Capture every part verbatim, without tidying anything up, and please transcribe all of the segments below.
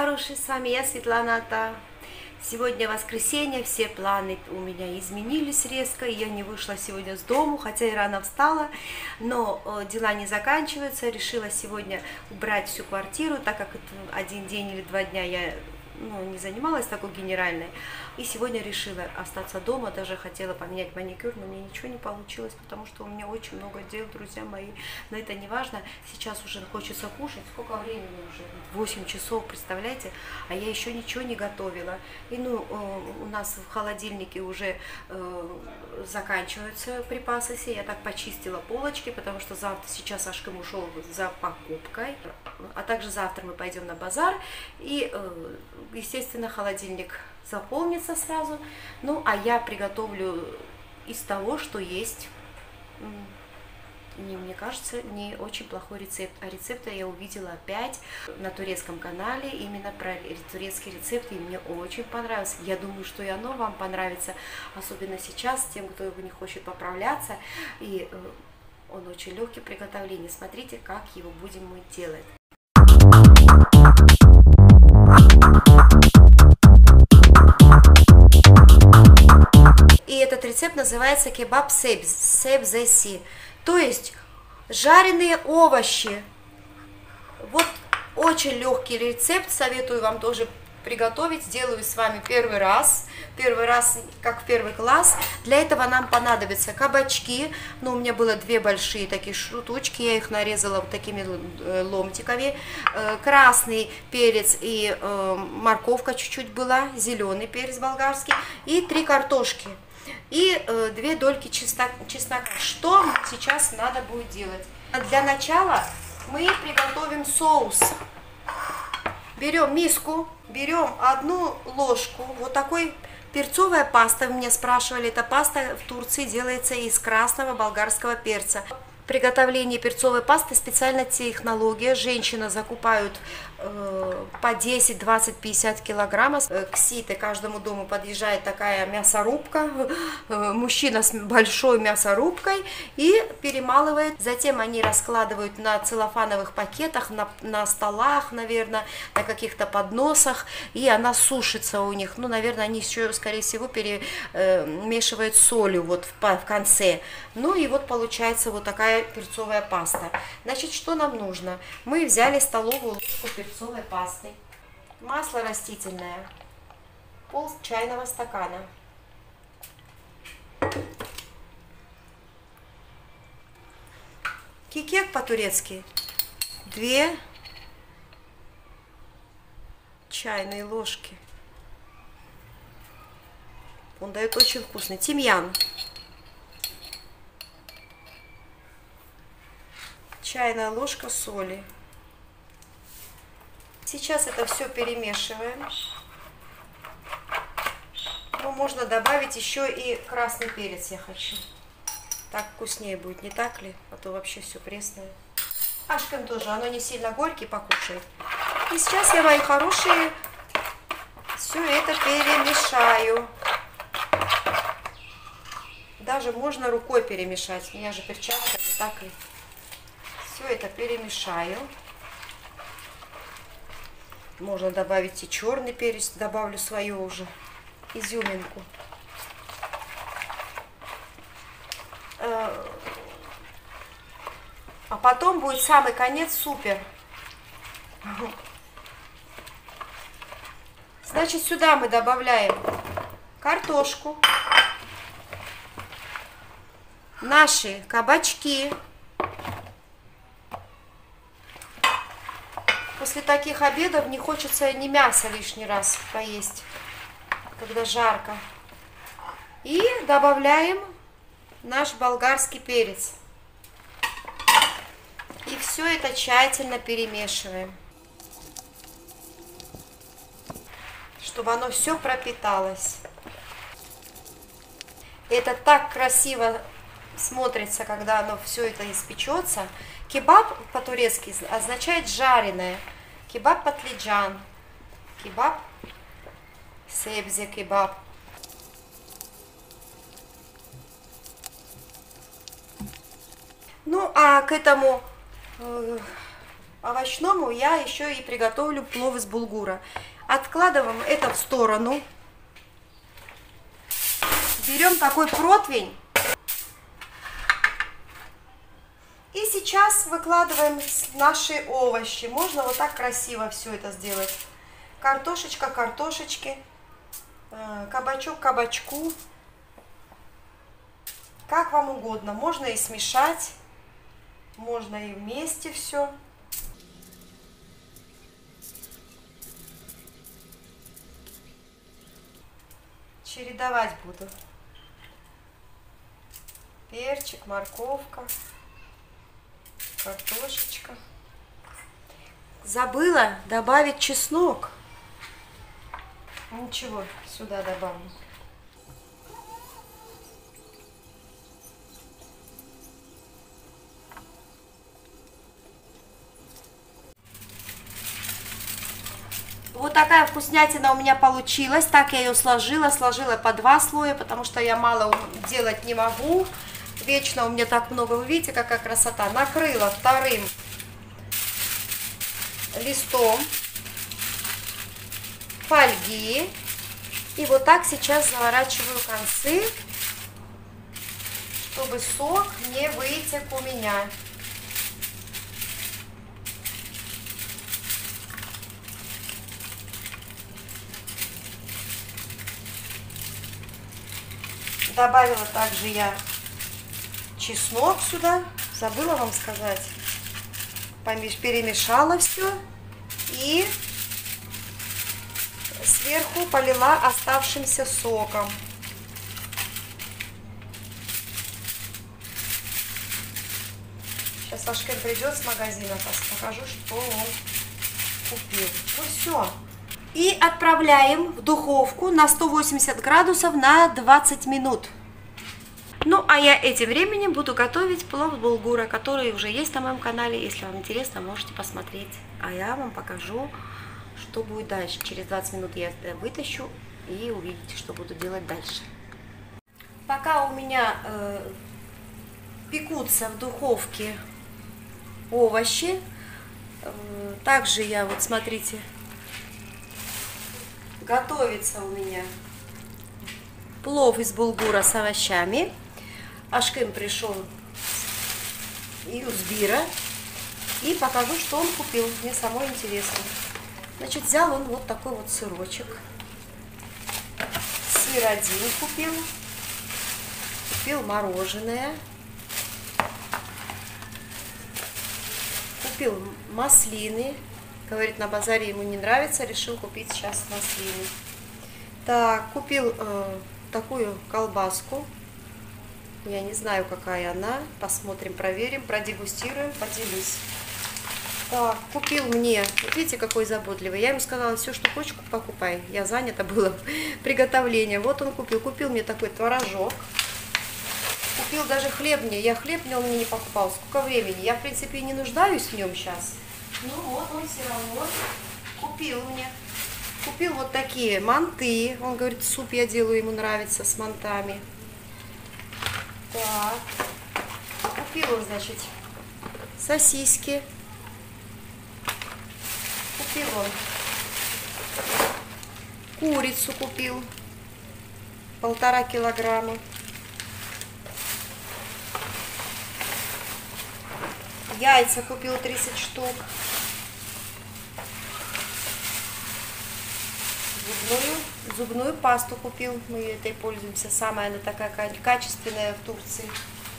хорошие, с вами я, Светлана Ата. Сегодня воскресенье, все планы у меня изменились резко, и я не вышла сегодня с дому, хотя и рано встала, но дела не заканчиваются. Решила сегодня убрать всю квартиру, так как один день или два дня я ну, не занималась такой генеральной. И сегодня решила остаться дома, даже хотела поменять маникюр, но мне ничего не получилось, потому что у меня очень много дел, друзья мои. Но это не важно, сейчас уже хочется кушать. Сколько времени уже? восемь часов, представляете? А я еще ничего не готовила. И ну, у нас в холодильнике уже э, заканчиваются припасы все. Я так почистила полочки, потому что завтра, сейчас Ашкым ушел за покупкой. А также завтра мы пойдем на базар. И, э, естественно, холодильник заполнится сразу. Ну, а я приготовлю из того, что есть. Не, мне кажется, не очень плохой рецепт. А рецепты я увидела опять на турецком канале, именно про турецкие рецепты, и мне очень понравилось. Я думаю, что и оно вам понравится, особенно сейчас, тем, кто не хочет поправляться. И э, он очень легкий в приготовлении. Смотрите, как его будем мы делать. И этот рецепт называется кебаб себз, себзеси, то есть жареные овощи. Вот очень легкий рецепт, советую вам тоже приготовить. Делаю с вами первый раз, первый раз как в первый класс. Для этого нам понадобятся кабачки, ну у меня было две большие такие штучки, я их нарезала вот такими ломтиками, красный перец и морковка чуть-чуть была, зеленый перец болгарский и три картошки. И э, две дольки чеснока. Что сейчас надо будет делать? Для начала мы приготовим соус. Берем миску, берем одну ложку, вот такой перцовая паста, вы меня спрашивали, эта паста в Турции делается из красного болгарского перца. Приготовление перцовой пасты специальная технология. Женщины закупают э, по десять, двадцать, пятьдесят килограммов. К сите каждому дому подъезжает такая мясорубка. Э, мужчина с большой мясорубкой и перемалывает. Затем они раскладывают на целлофановых пакетах, на, на столах, наверное, на каких-то подносах. И она сушится у них. Ну, наверное, они еще, скорее всего, перемешивают солью вот в, в конце. Ну и вот получается вот такая перцовая паста. Значит, что нам нужно? Мы взяли столовую ложку перцовой пасты, масло растительное, пол чайного стакана, кекек по-турецки, две чайные ложки. Он дает очень вкусный. Тимьян. Чайная ложка соли. Сейчас это все перемешиваем. Ну, можно добавить еще и красный перец, я хочу. Так вкуснее будет, не так ли? А то вообще все пресное. Ашкым тоже, оно не сильно горький, покушает. И сейчас я, мои хорошие, все это перемешаю. Даже можно рукой перемешать. У меня же перчатка, не так ли? Все это перемешаю. Можно добавить и черный перец, добавлю свою уже изюминку. А потом будет самый конец супер. Значит, сюда мы добавляем картошку, наши кабачки. После таких обедов не хочется ни мяса лишний раз поесть, когда жарко. И добавляем наш болгарский перец. И все это тщательно перемешиваем, чтобы оно все пропиталось. Это так красиво смотрится, когда оно все это испечется. Кебаб по-турецки означает жареное. Кебаб патлиджан. Кебаб себзе кебаб. Ну, а к этому э, овощному я еще и приготовлю плов из булгура. Откладываем это в сторону. Берем такой противень. И сейчас выкладываем наши овощи. Можно вот так красиво все это сделать. Картошечка картошечке, кабачок кабачку. Как вам угодно. Можно и смешать, можно и вместе все. Чередовать буду. Перчик, морковка, картошечка. Забыла добавить чеснок. Ничего, сюда добавлю. Вот такая вкуснятина у меня получилась. Так я ее сложила. Сложила по два слоя, потому что я мало делать не могу. Вечно у меня так много. Вы видите, какая красота. Накрыла вторым листом фольги. И вот так сейчас заворачиваю концы, чтобы сок не вытек у меня. Добавила также я чеснок сюда. Забыла вам сказать. Перемешала все. И сверху полила оставшимся соком. Сейчас Ашкен придет с магазина. Покажу, что он купил. Ну все. И отправляем в духовку на сто восемьдесят градусов на двадцать минут. Ну, а я этим временем буду готовить плов булгура, который уже есть на моем канале. Если вам интересно, можете посмотреть. А я вам покажу, что будет дальше. Через двадцать минут я это вытащу и увидите, что буду делать дальше. Пока у меня э, пекутся в духовке овощи, э, также я, вот смотрите, готовится у меня плов из булгура с овощами. Ашкен пришел из Узбира. И покажу, что он купил. Мне самой интересно. Значит, взял он вот такой вот сырочек. Сыр один купил. Купил мороженое. Купил маслины. Говорит, на базаре ему не нравится, решил купить сейчас маслины. Так, купил э, такую колбаску. Я не знаю, какая она. Посмотрим, проверим, продегустируем, поделюсь. Так, купил мне, вот видите, какой заботливый. Я ему сказала, все, что хочешь, покупай. Я занята была приготовлением. Вот он купил. Купил мне такой творожок. Купил даже хлеб мне. Я хлеб мне он мне не покупал. Сколько времени? Я, в принципе, не нуждаюсь в нем сейчас. Ну вот, он все равно купил мне. Купил вот такие манты. Он говорит, суп я делаю, ему нравится с мантами. Так. Купил он, значит, сосиски. Купил он курицу купил. Полтора килограмма. Яйца купил тридцать штук. Зубную, зубную пасту купил. Мы этой пользуемся. Самая она такая качественная в Турции.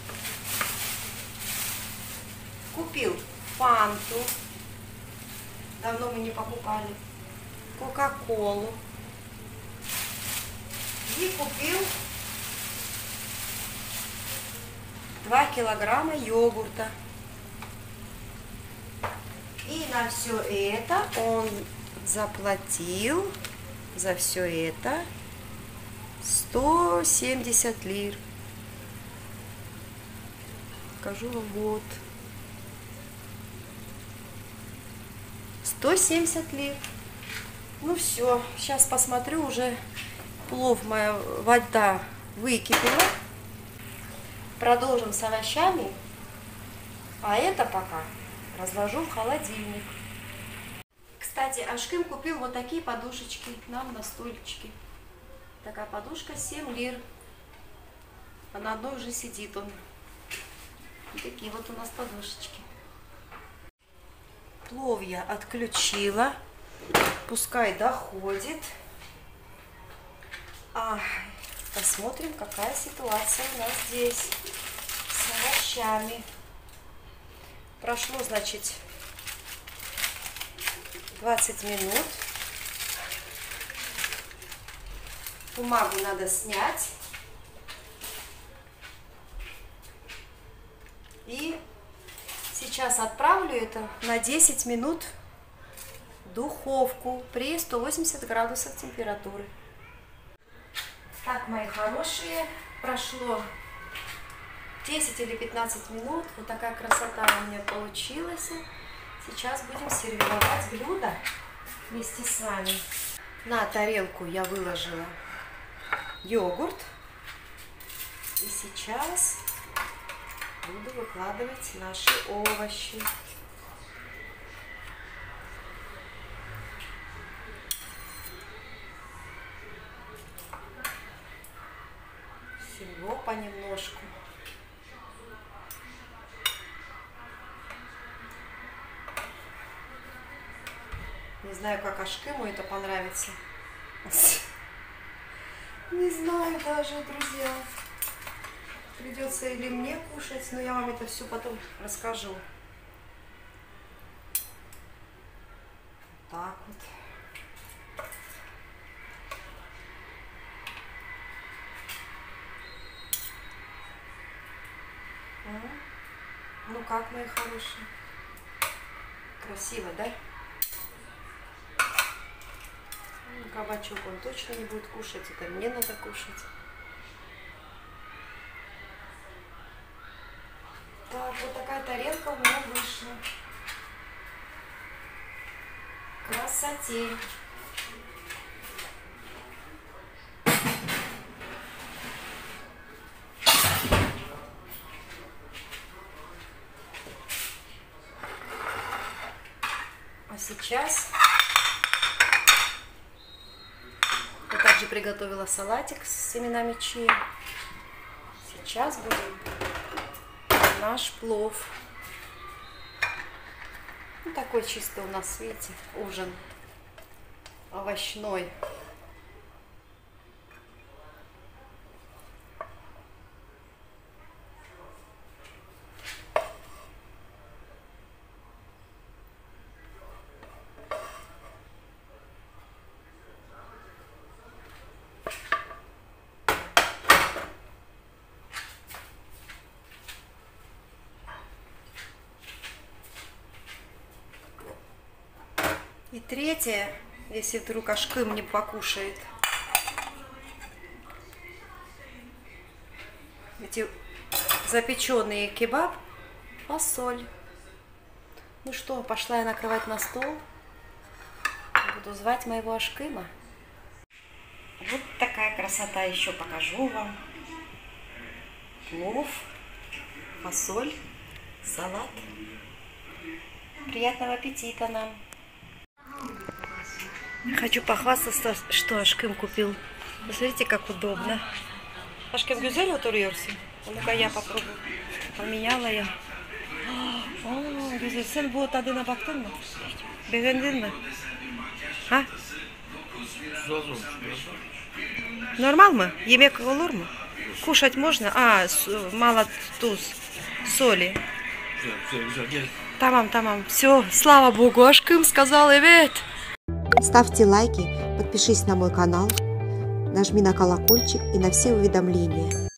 Купил фанту. Давно мы не покупали. Кока-колу. И купил два килограмма йогурта. И на все это он заплатил, за все это, сто семьдесят лир. Покажу вам, вот. сто семьдесят лир. Ну все, сейчас посмотрю, уже плов, моя вода выкипела. Продолжим с овощами. А это пока разложу в холодильник. Кстати, Ашкым купил вот такие подушечки нам на стульчике. Такая подушка семь лир. А на одной уже сидит он. И такие вот у нас подушечки. Плов я отключила. Пускай доходит. А, посмотрим, какая ситуация у нас здесь с овощами. Прошло, значит, двадцать минут. Бумагу надо снять. И сейчас отправлю это на десять минут в духовку при ста восьмидесяти градусах температуры. Так, мои хорошие, прошло десять или пятнадцать минут. Вот такая красота у меня получилась. Сейчас будем сервировать блюдо вместе с вами. На тарелку я выложила йогурт. И сейчас буду выкладывать наши овощи. Всего понемножку. Не знаю, как Ашкыму это понравится. Не знаю даже, друзья. Придется или мне кушать, но я вам это все потом расскажу. Так вот. Ну как, мои хорошие? Красиво, да? Кабачок он точно не будет кушать, это мне надо кушать. Так, вот такая тарелка у меня вышла. Красотень. А сейчас я также приготовила салатик с семенами чиа. Сейчас будем наш плов. Ну, такой чисто у нас, видите, ужин овощной. И третье, если вдруг Ашкым не покушает, эти запеченные кебаб, фасоль. Ну что, пошла я накрывать на стол. Буду звать моего Ашкыма. Вот такая красота, еще покажу вам. Плов, фасоль, салат. Приятного аппетита нам! Хочу похвастаться, что Ашкым купил. Посмотрите, как удобно. Ашкым güzel oturuyorsun. Ну-ка я попробую. Поменяла я. О, güzel. Sen bu tadına baktın mı? Beğendin mi? Ha? Нормал mı? Yemek olur mu? Кушать можно? А, мало туз, соли. Tamam, tamam. Все, слава Богу, Ашкым сказал evet. Ставьте лайки, подпишись на мой канал, нажми на колокольчик и на все уведомления.